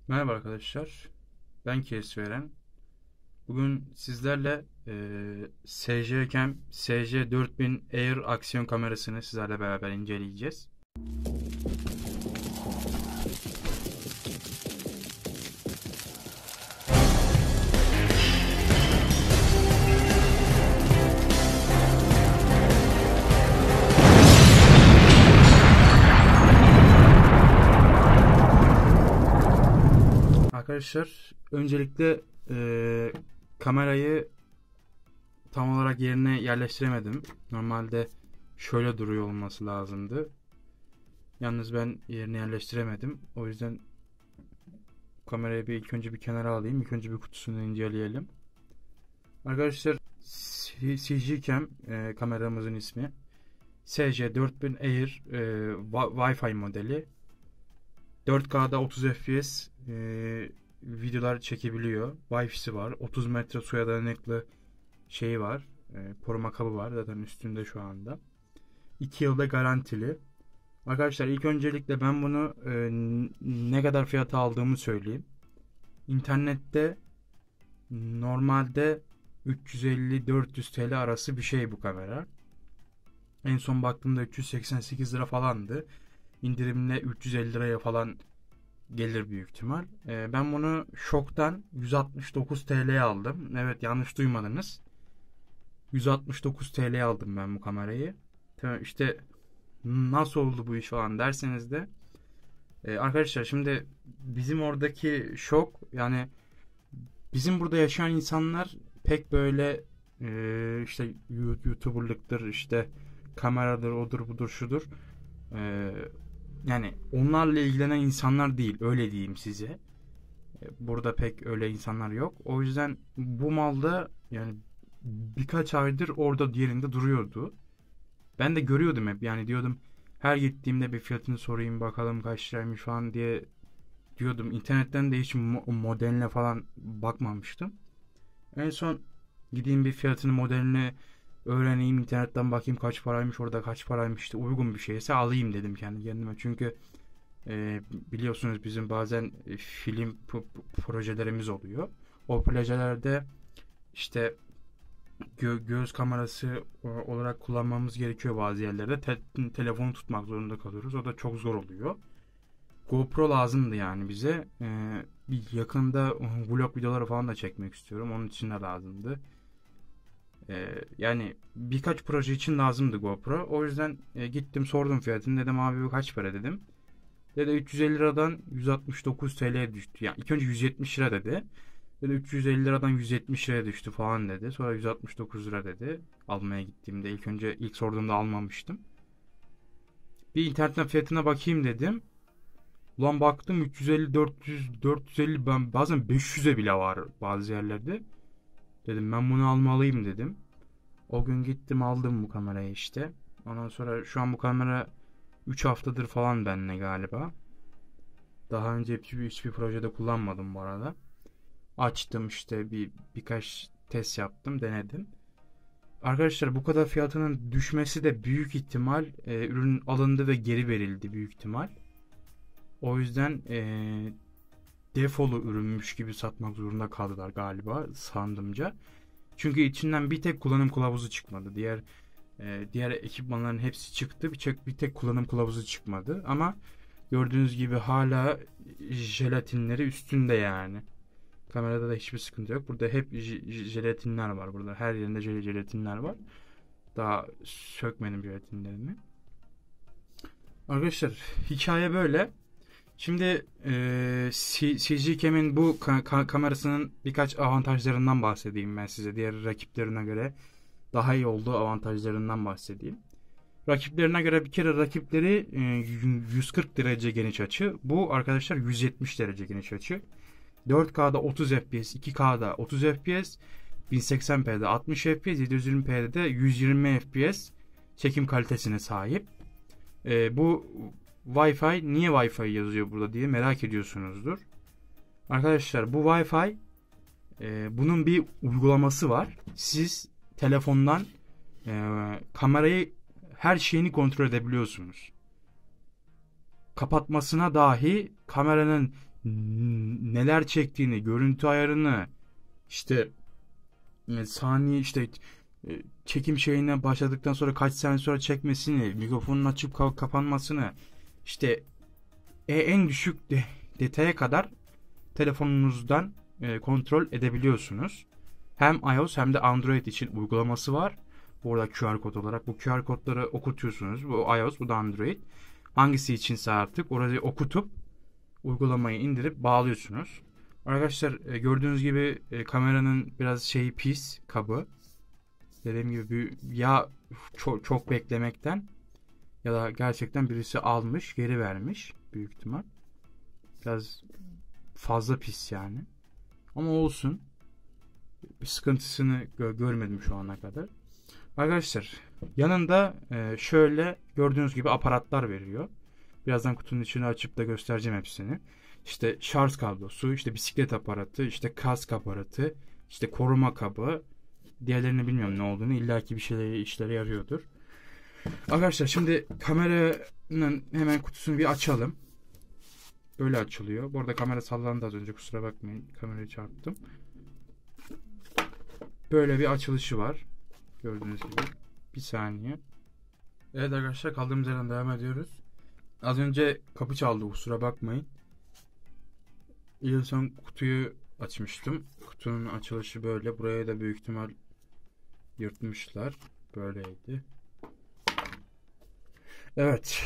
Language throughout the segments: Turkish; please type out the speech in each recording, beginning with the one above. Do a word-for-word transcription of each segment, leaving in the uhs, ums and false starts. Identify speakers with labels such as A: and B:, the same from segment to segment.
A: Merhaba arkadaşlar, ben Kesveren. Bugün sizlerle eee S J Cam S J dört bin Air aksiyon kamerasını sizlerle beraber inceleyeceğiz. Arkadaşlar, öncelikle eee, kamerayı tam olarak yerine yerleştiremedim. Normalde şöyle duruyor olması lazımdı. Yalnız ben yerine yerleştiremedim. O yüzden kamerayı bir ilk önce bir kenara alayım. İlk önce bir kutusunu inceleyelim. Arkadaşlar, C G Cam e, kameramızın ismi. S J dört bin Air e, Wi-Fi modeli. dört K'da otuz F P S e, videolar çekebiliyor. Wi-Fi'si var. otuz metre suya dayanıklı şeyi var. E, koruma kabı var. Zaten üstünde şu anda. iki yılda garantili. Arkadaşlar, ilk öncelikle ben bunu e, ne kadar fiyata aldığımı söyleyeyim. İnternette normalde üç yüz elli dört yüz T L arası bir şey bu kamera. En son baktığımda üç yüz seksen sekiz lira falandı. İndirimle üç yüz elli liraya falan gelir büyük ihtimal. Ee, ben bunu Şok'tan yüz altmış dokuz T L'ye aldım. Evet, yanlış duymadınız. yüz altmış dokuz T L'ye aldım ben bu kamerayı. Tamam, işte nasıl oldu bu iş falan derseniz de e, arkadaşlar, şimdi bizim oradaki Şok, yani bizim burada yaşayan insanlar pek böyle e, işte YouTuber'lıktır, işte kameradır, odur budur şudur. E, yani onlarla ilgilenen insanlar değil, öyle diyeyim size. E, burada pek öyle insanlar yok. O yüzden bu malda yani birkaç aydır orada diğerinde duruyordu. Ben de görüyordum hep, yani diyordum her gittiğimde bir fiyatını sorayım bakalım kaç liraymış falan diye diyordum. İnternetten de hiç mo- modeline falan bakmamıştım. En son gideyim bir fiyatını, modelini öğreneyim, internetten bakayım kaç paraymış, orada kaç paraymış, işte uygun bir şeyse alayım dedim kendi kendime. Çünkü e, biliyorsunuz bizim bazen e, film projelerimiz oluyor. O projelerde işte gö- göz kamerası olarak kullanmamız gerekiyor bazı yerlerde. Te- telefonu tutmak zorunda kalıyoruz. O da çok zor oluyor. GoPro lazımdı yani bize. Ee, bir yakında vlog videoları falan da çekmek istiyorum. Onun için de lazımdı. Ee, yani birkaç proje için lazımdı GoPro. O yüzden e, gittim sordum fiyatını. Dedim abi bu kaç para dedim. Dedi üç yüz elli liradan yüz altmış dokuz T L'ye düştü. Yani ilk önce yüz yetmiş lira dedi. Dedi üç yüz elli liradan yüz yetmiş liraya düştü falan dedi. Sonra yüz altmış dokuz lira dedi. Almaya gittiğimde ilk önce ilk sorduğumda almamıştım. Bir internetten fiyatına bakayım dedim. Ulan baktım üç yüz elli dört yüz dört yüz elli, ben bazen beş yüze bile var bazı yerlerde. Dedim ben bunu almalıyım dedim. O gün gittim aldım bu kamerayı işte. Ondan sonra şu an bu kamera üç haftadır falan benimle galiba. Daha önce hiçbir, hiçbir projede kullanmadım bu arada. Açtım işte bir birkaç test yaptım, denedim. Arkadaşlar, bu kadar fiyatının düşmesi de büyük ihtimal e, ürün alındı ve geri verildi büyük ihtimal. O yüzden e, defolu ürünmüş gibi satmak zorunda kaldılar galiba, sandımca. Çünkü içinden bir tek kullanım kılavuzu çıkmadı. Diğer e, diğer ekipmanların hepsi çıktı. Bir tek, bir tek kullanım kılavuzu çıkmadı. Ama gördüğünüz gibi hala jelatinleri üstünde yani. Kamerada da hiçbir sıkıntı yok. Burada hep jelatinler var. Burada her yerinde jel jelatinler var. Daha sökmedim jelatinlerini. Arkadaşlar, hikaye böyle. Şimdi e, C G Cam'in bu ka- ka- kamerasının birkaç avantajlarından bahsedeyim ben size. Diğer rakiplerine göre daha iyi olduğu avantajlarından bahsedeyim. Rakiplerine göre bir kere rakipleri e, yüz kırk derece geniş açı. Bu arkadaşlar yüz yetmiş derece geniş açı. dört K'da otuz F P S, iki K'da otuz F P S, bin seksen P'de altmış F P S, yedi yüz yirmi P'de de yüz yirmi F P S çekim kalitesine sahip. E, bu Wi-Fi, niye Wi-Fi yazıyor burada diye merak ediyorsunuzdur. Arkadaşlar, bu Wi-Fi e, bunun bir uygulaması var. Siz telefondan e, kamerayı, her şeyini kontrol edebiliyorsunuz. Kapatmasına dahi, kameranın n- neler çektiğini, görüntü ayarını, işte e, saniye işte e, çekim şeyine başladıktan sonra kaç saniye sonra çekmesini, mikrofonun açıp ka- kapanmasını, işte e, en düşük de, detaya kadar telefonunuzdan e, kontrol edebiliyorsunuz. Hem iOS hem de Android için uygulaması var. Burada Q R kod olarak bu Q R kodları okutuyorsunuz. Bu iOS, bu da Android. Hangisi içinse artık orayı okutup uygulamayı indirip bağlıyorsunuz. Arkadaşlar e, gördüğünüz gibi e, kameranın biraz şeyi pis, kabı. Dediğim gibi bir, ya çok, çok beklemekten ya da gerçekten birisi almış, geri vermiş büyük ihtimal. Biraz fazla pis yani. Ama olsun. Bir sıkıntısını gö- görmedim şu ana kadar. Arkadaşlar yanında e, şöyle gördüğünüz gibi aparatlar veriyor. Birazdan kutunun içini açıp da göstereceğim hepsini. İşte şarj kablosu, işte bisiklet aparatı, işte kask aparatı, işte koruma kabı. Diğerlerini bilmiyorum ne olduğunu. İlla ki bir şeyleri işlere yarıyordur. Arkadaşlar şimdi kameranın hemen kutusunu bir açalım. Böyle açılıyor. Bu arada kamera sallandı az önce, kusura bakmayın. Kamerayı çarptım. Böyle bir açılışı var. Gördüğünüz gibi. Bir saniye. Evet arkadaşlar, kaldığımız yerden devam ediyoruz. Az önce kapı çaldı, kusura bakmayın. En son kutuyu açmıştım. Kutunun açılışı böyle. Buraya da büyük ihtimal yırtmışlar. Böyleydi. Evet.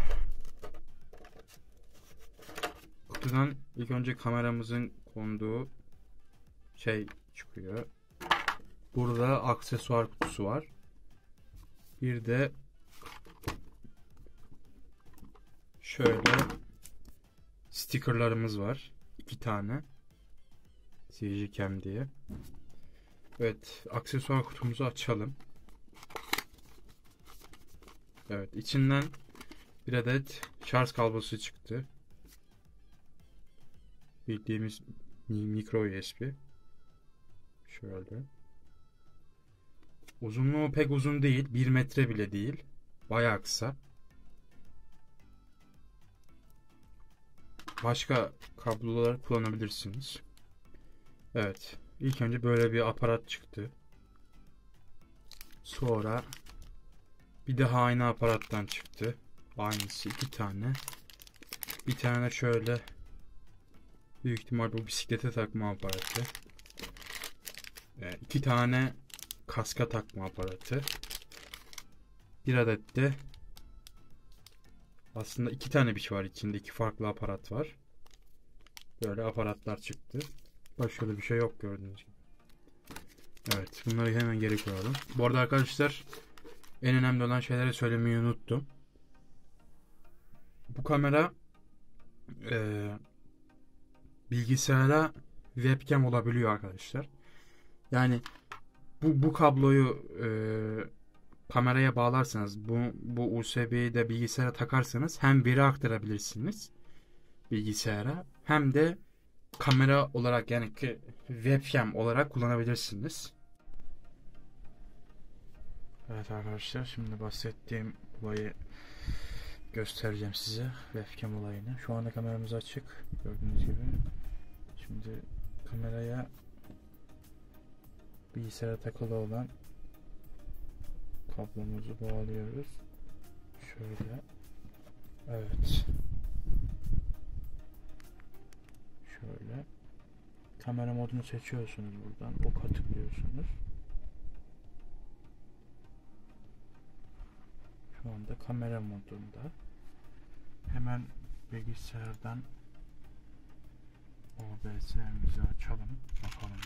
A: Kutudan ilk önce kameramızın konduğu şey çıkıyor. Burada aksesuar kutusu var. Bir de şöyle stickerlarımız var. İki tane. C J Cam diye. Evet, aksesuar kutumuzu açalım. Evet, içinden bir adet şarj kablosu çıktı. Bildiğimiz micro U S B. Şöyle. Uzunluğu pek uzun değil. bir metre bile değil. Bayağı kısa. Başka kablolar kullanabilirsiniz. Evet. İlk önce böyle bir aparat çıktı. Sonra bir daha aynı aparattan çıktı. Aynısı iki tane. Bir tane şöyle büyük ihtimal bu bisiklete takma aparatı. İki tane kaska takma aparatı. Bir adet de aslında iki tane bir şey var içinde. İki farklı aparat var. Böyle aparatlar çıktı. Başka da bir şey yok gördüğünüz gibi. Evet, bunları hemen geri koyalım. Bu arada arkadaşlar, en önemli olan şeyleri söylemeyi unuttum. Bu kamera e, bilgisayara webcam olabiliyor arkadaşlar. Yani bu bu kabloyu e, kameraya bağlarsanız, bu bu U S B'yi de bilgisayara takarsanız hem veri aktarabilirsiniz bilgisayara, hem de kamera olarak, yani ki webcam olarak kullanabilirsiniz. Evet arkadaşlar, şimdi bahsettiğim olayı göstereceğim size, webcam olayını. Şu anda kameramız açık gördüğünüz gibi. Şimdi kameraya bilgisayara takılı olan kablomuzu bağlıyoruz. Şöyle. Evet. Şöyle. Kamera modunu seçiyorsunuz buradan. Oka tıklıyorsunuz. Şu anda kamera modunda. Hemen bilgisayardan O B S'mizi açalım. Bakalım.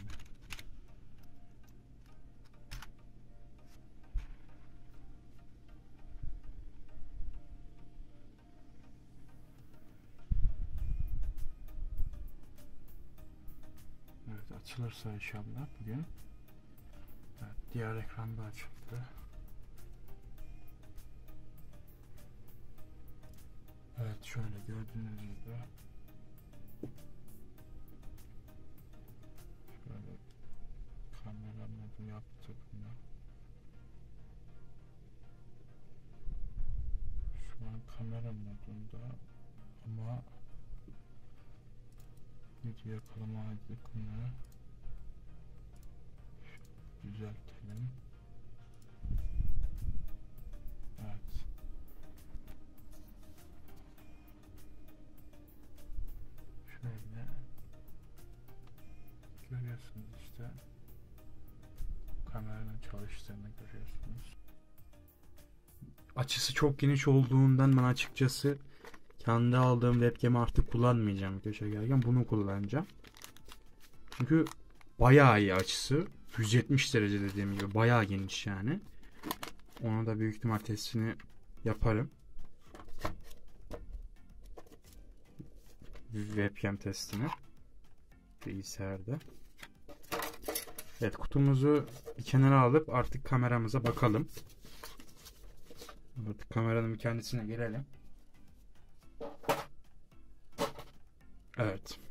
A: Evet, açılırsa inşallah bugün. Evet, diğer ekranda açıldı. Evet, şöyle gördüğünüz gibi şöyle kamera modu yaptık bunu. Şu an kamera modunda ama Video yakalama aydınlıkları düzeltelim. Evet. Şöyle görüyorsunuz işte kameranın çalıştığını görüyorsunuz. Açısı çok geniş olduğundan ben açıkçası kendi aldığım webcam'i artık kullanmayacağım video çekerken. Bunu kullanacağım. Çünkü bayağı iyi açısı. yüz yetmiş derece dediğim gibi bayağı geniş yani. Ona da büyük ihtimal testini yaparım. Webcam testini. Bilgisayarda. Evet, kutumuzu bir kenara alıp artık kameramıza bakalım. Artık kameranın kendisine gelelim. Evet.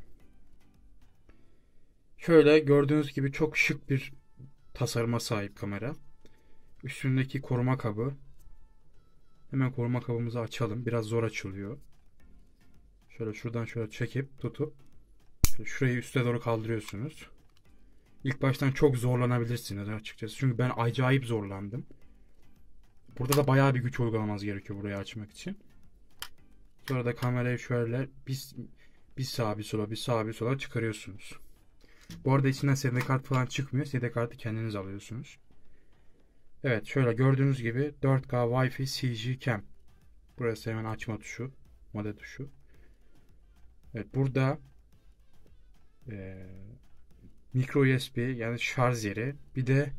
A: Şöyle gördüğünüz gibi çok şık bir tasarıma sahip kamera. Üstündeki koruma kabı. Hemen koruma kabımızı açalım. Biraz zor açılıyor. Şöyle şuradan şöyle çekip tutup şurayı üste doğru kaldırıyorsunuz. İlk baştan çok zorlanabilirsiniz açıkçası. Çünkü ben acayip zorlandım. Burada da bayağı bir güç uygulamanız gerekiyor burayı açmak için. Sonra da kamerayı şöyle bir, bir sağa bir sola bir sağa bir sola çıkarıyorsunuz. Bu arada içinden S D kart falan çıkmıyor. S D kartı kendiniz alıyorsunuz. Evet, şöyle gördüğünüz gibi dört K Wi-Fi C G Cam. Burası hemen açma tuşu. Model tuşu. Evet, burada e, micro U S B yani şarj yeri. Bir de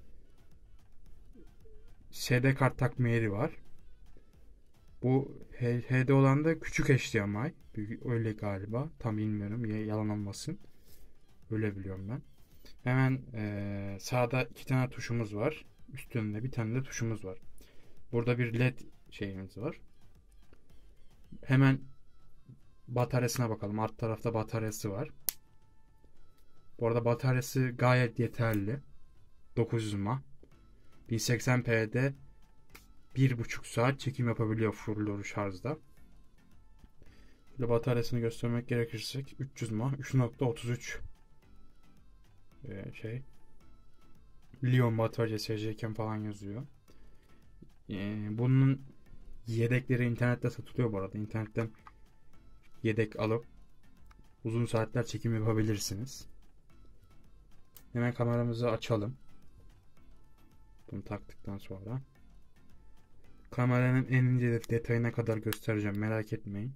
A: S D kart takma yeri var. Bu H D olan da küçük H D M I. Öyle galiba. Tam bilmiyorum. Yalan olmasın. Öyle biliyorum ben. Hemen e, sağda iki tane tuşumuz var. Üstünde bir tane de tuşumuz var. Burada bir led şeyimiz var. Hemen bataryasına bakalım. Alt tarafta bataryası var. Bu arada bataryası gayet yeterli. dokuz yüz mAh. bin seksen p'de bir buçuk saat çekim yapabiliyor full şarjda. Şöyle bataryasını göstermek gerekirse üç yüz mAh, üç nokta otuz üç ee, şey Li-ion batarya S C Cam falan yazıyor. Ee, bunun yedekleri internette satılıyor bu arada. İnternetten yedek alıp uzun saatler çekim yapabilirsiniz. Hemen kameramızı açalım. Bunu taktıktan sonra kameranın en ince detayına kadar göstereceğim. Merak etmeyin.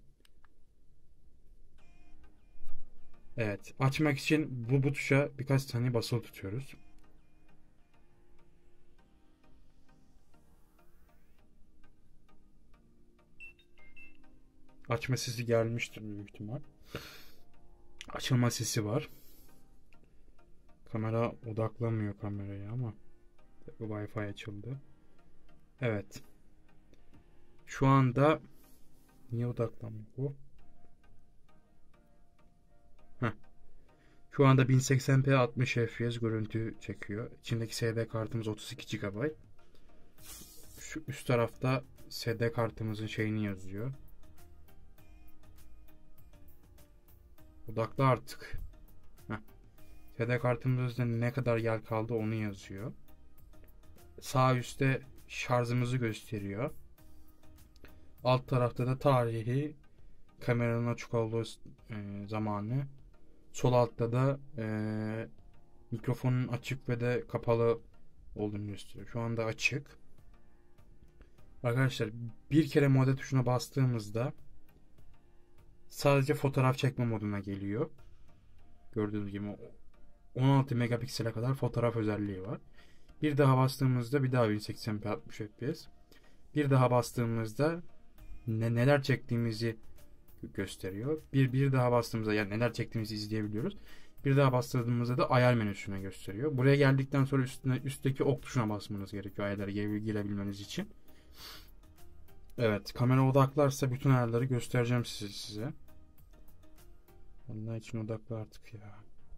A: Evet. Açmak için bu, bu tuşa birkaç saniye basılı tutuyoruz. Açma sesi gelmiştir büyük ihtimal. Açılma sesi var. Kamera odaklamıyor kameraya ama Wi-Fi açıldı. Evet. Şu anda niye odaklanmıyor bu? Heh. Şu anda bin seksen p altmış F P S görüntü çekiyor. İçindeki S D kartımız otuz iki gigabayt. Şu üst tarafta S D kartımızın şeyini yazıyor. Odaklı artık. Heh. S D kartımızda ne kadar yer kaldı onu yazıyor. Sağ üstte şarjımızı gösteriyor. Alt tarafta da tarihi, kameranın açık olduğu e, zamanı. Sol altta da e, mikrofonun açık ve de kapalı olduğunu gösteriyor. Şu anda açık. Arkadaşlar bir kere mode tuşuna bastığımızda sadece fotoğraf çekme moduna geliyor. Gördüğünüz gibi on altı megapiksele kadar fotoğraf özelliği var. Bir daha bastığımızda bir daha bin seksen p altmış F P S. Bir daha bastığımızda ne, neler çektiğimizi gösteriyor. Bir bir daha bastığımızda yani neler çektiğimizi izleyebiliyoruz. Bir daha bastırdığımızda da ayar menüsüne gösteriyor. Buraya geldikten sonra üstüne üstteki ok tuşuna basmanız gerekiyor ayarlara girebilmeniz için. Evet, kamera odaklarsa bütün ayarları göstereceğim size. size. Onlar için odaklı artık ya.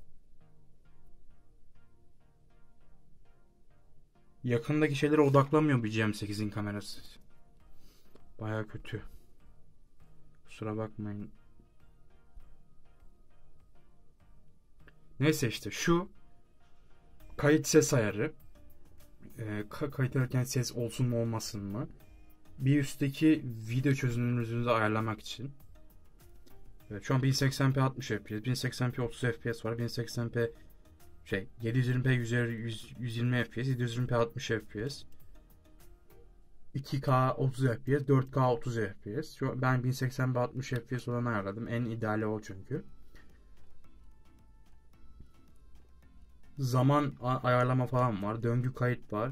A: Yakındaki şeylere odaklamıyor bu G M sekizin kamerası. Baya kötü. Kusura bakmayın. Neyse işte şu kayıt ses ayarı. E, kayıt ederken ses olsun mu olmasın mı? Bir üstteki video çözünürlüğünüzü ayarlamak için. Evet, şu an bin seksen p altmış F P S, bin seksen p otuz F P S var, bin seksen p şey yedi yüz yirmi p yüz yirmi F P S, yedi yüz yirmi p altmış F P S, iki K otuz F P S, dört K otuz F P S. Şu ben bin seksen p altmış F P S olanı ayarladım. En ideali o çünkü. Zaman ayarlama falan var. Döngü kayıt var.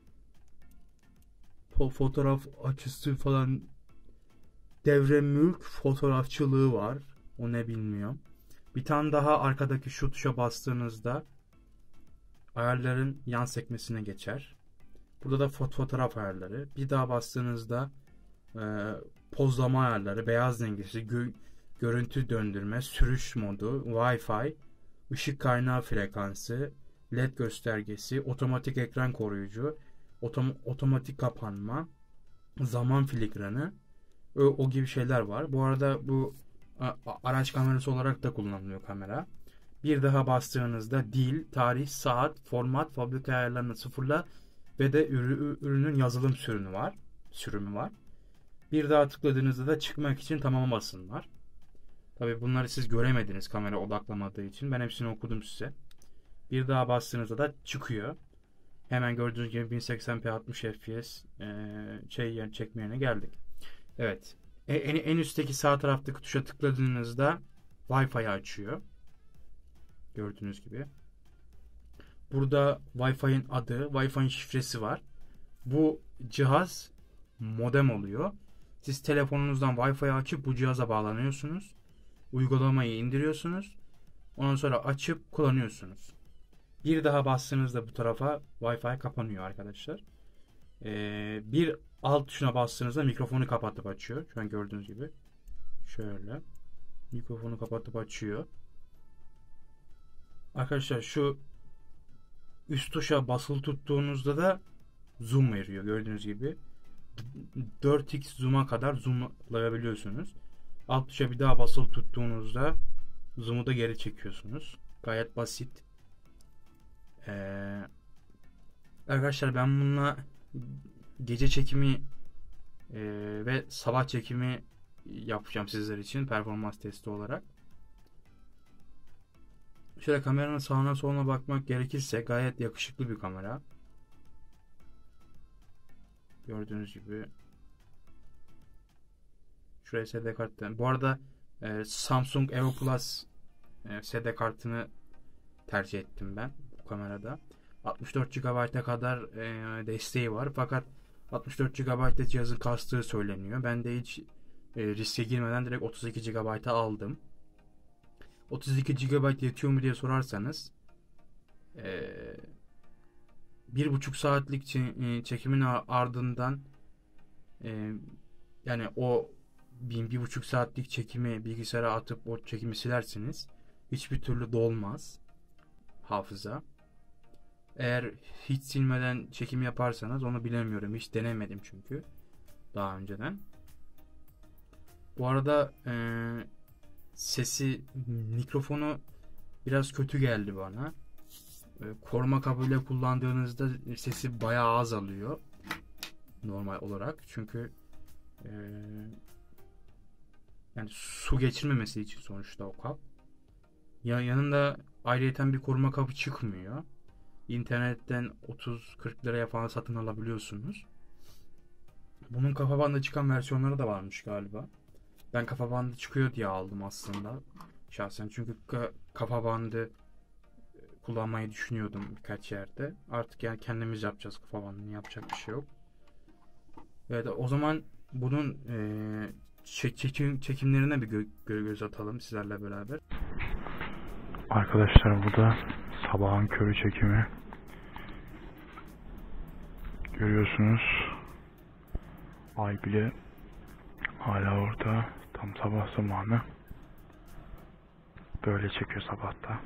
A: Fotoğraf açısı falan, devre mülk fotoğrafçılığı var. O ne bilmiyorum. Bir tane daha arkadaki şu tuşa bastığınızda ayarların yan sekmesine geçer. Burada da foto fotoğraf ayarları. Bir daha bastığınızda e, pozlama ayarları, beyaz dengesi, gö görüntü döndürme, sürüş modu, Wi-Fi, ışık kaynağı frekansı, led göstergesi, otomatik ekran koruyucu, otom otomatik kapanma, zaman filigranı, o, o gibi şeyler var. Bu arada bu a, araç kamerası olarak da kullanılıyor kamera. Bir daha bastığınızda dil, tarih, saat, format, fabrika ayarlarını sıfırla ve de ürünün yazılım sürümü var. Sürümü var. Bir daha tıkladığınızda da çıkmak için tamam basın var. Tabi bunları siz göremediniz kamera odaklamadığı için. Ben hepsini okudum size. Bir daha bastığınızda da çıkıyor. Hemen gördüğünüz gibi bin seksen p altmış F P S e, şey yer çekme yerine geldik. Evet. En, en üstteki sağ taraftaki tuşa tıkladığınızda Wi-Fi açıyor. Gördüğünüz gibi. Burada Wi-Fi'nin adı, Wi-Fi'nin şifresi var. Bu cihaz modem oluyor. Siz telefonunuzdan Wi-Fi açıp bu cihaza bağlanıyorsunuz. Uygulamayı indiriyorsunuz. Ondan sonra açıp kullanıyorsunuz. Bir daha bastığınızda bu tarafa Wi-Fi kapanıyor arkadaşlar. Ee, bir alt tuşuna bastığınızda mikrofonu kapatıp açıyor. Şu an gördüğünüz gibi. Şöyle. Mikrofonu kapatıp açıyor. Arkadaşlar şu üst tuşa basılı tuttuğunuzda da zoom veriyor. Gördüğünüz gibi. dört x zoom'a kadar zoomlayabiliyorsunuz. Alt tuşa bir daha basılı tuttuğunuzda zoom'u da geri çekiyorsunuz. Gayet basit. Ee, arkadaşlar ben bununla gece çekimi e, ve sabah çekimi yapacağım sizler için performans testi olarak. Şöyle kameranın sağına soluna bakmak gerekirse gayet yakışıklı bir kamera. Gördüğünüz gibi. Şuraya S D kartı. Bu arada e, Samsung Evo Plus e, S D kartını tercih ettim ben bu kamerada. altmış dört gigabayta kadar e, desteği var. Fakat altmış dört gigabayta cihazın kastığı söyleniyor. Ben de hiç e, riske girmeden direkt otuz iki gigabayta aldım. otuz iki gigabayt yetiyor mu diye sorarsanız e, bir buçuk saatlik çekimin ardından e, yani o bin bir buçuk saatlik çekimi bilgisayara atıp o çekimi silersiniz. Hiçbir türlü dolmaz hafıza. Eğer hiç silmeden çekim yaparsanız onu bilemiyorum. Hiç denemedim çünkü daha önceden. Bu arada e, sesi, mikrofonu biraz kötü geldi bana. E, koruma kabıyla kullandığınızda sesi bayağı az alıyor. Normal olarak. Çünkü e, yani su geçirmemesi için sonuçta o kap. Ya, yanında ayrıyeten bir koruma kabı çıkmıyor. İnternetten otuz kırk liraya falan satın alabiliyorsunuz. Bunun kafa bandı çıkan versiyonları da varmış galiba. Ben kafa bandı çıkıyor diye aldım aslında. Şahsen çünkü kafa bandı kullanmayı düşünüyordum birkaç yerde. Artık yani kendimiz yapacağız kafa bandını. Yapacak bir şey yok. Evet, o zaman bunun e, çekim, çekimlerine bir gö göz atalım sizlerle beraber. Arkadaşlar bu da sabahın körü çekimi. Görüyorsunuz. Ay bile hala orada. Tam sabah zamanı. Böyle çekiyor sabahta.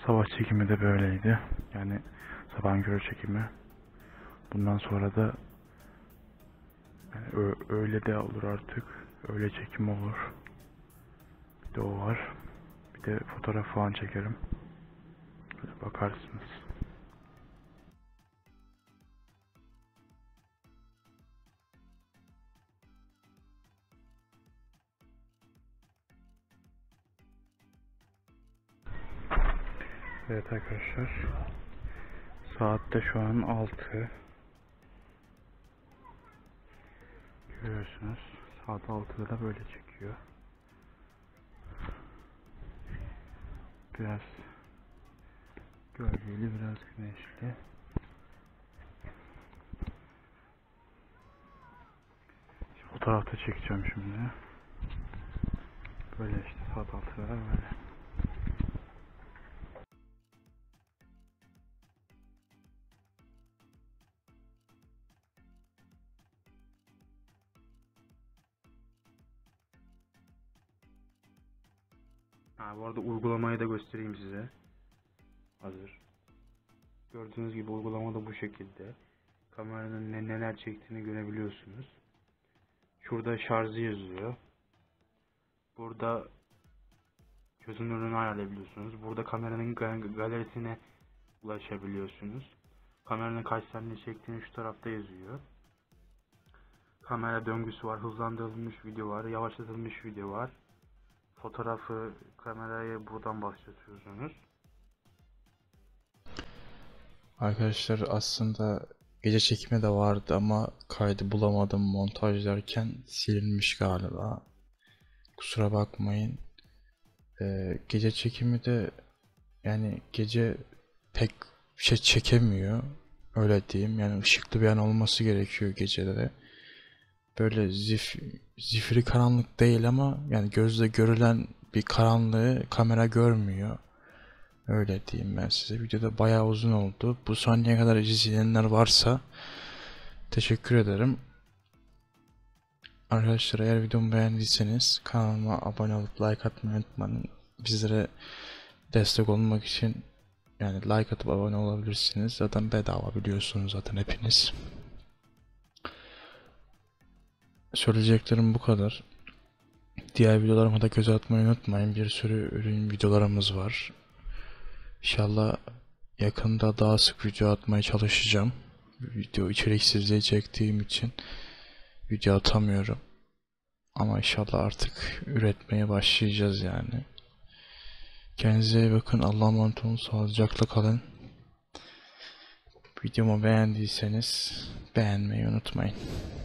A: Sabah çekimi de böyleydi. Yani sabahın körü çekimi. Bundan sonra da yani öyle de olur artık. Öyle çekim olur. Bir de o var. Bir de fotoğraf falan çekerim. Böyle bakarsınız. Evet arkadaşlar. Saat de şu an altı. Görüyorsunuz. Saat altıda da böyle çekiyor. Biraz gölgeli, biraz güneşli. Fotoğrafta çekeceğim şimdi. Böyle işte saat altıda böyle. Ha, bu arada uygulamayı da göstereyim size. Hazır. Gördüğünüz gibi uygulama da bu şekilde. Kameranın ne, neler çektiğini görebiliyorsunuz. Şurada şarjı yazıyor. Burada gözün önünü ayarlayabiliyorsunuz. Burada kameranın galerisine ulaşabiliyorsunuz. Kameranın kaç saniye çektiğini şu tarafta yazıyor. Kamera döngüsü var, hızlandırılmış video var, yavaşlatılmış video var. Fotoğrafı, kamerayı buradan başlatıyorsunuz. Arkadaşlar aslında gece çekimi de vardı ama kaydı bulamadım montajlarken, silinmiş galiba. Kusura bakmayın. Ee, gece çekimi de yani gece pek bir şey çekemiyor. Öyle diyeyim. Yani ışıklı bir an olması gerekiyor gecelere. Böyle zif, zifiri karanlık değil ama yani gözle görülen bir karanlığı kamera görmüyor. Öyle diyeyim ben size. Videoda bayağı uzun oldu. Bu saniyeye kadar izleyenler varsa teşekkür ederim. Arkadaşlar eğer videomu beğendiyseniz kanalıma abone olup like atmayı unutmayın. Bizlere destek olmak için yani like atıp abone olabilirsiniz. Zaten bedava, biliyorsunuz zaten hepiniz. Söyleyeceklerim bu kadar. Diğer videolarıma da göz atmayı unutmayın. Bir sürü ürün videolarımız var. İnşallah yakında daha sık video atmaya çalışacağım. Video içeriksizliği çektiğim için video atamıyorum. Ama inşallah artık üretmeye başlayacağız yani. Kendinize iyi bakın. Allah'a emanet olun. Sağlıcakla kalın. Videomu beğendiyseniz beğenmeyi unutmayın.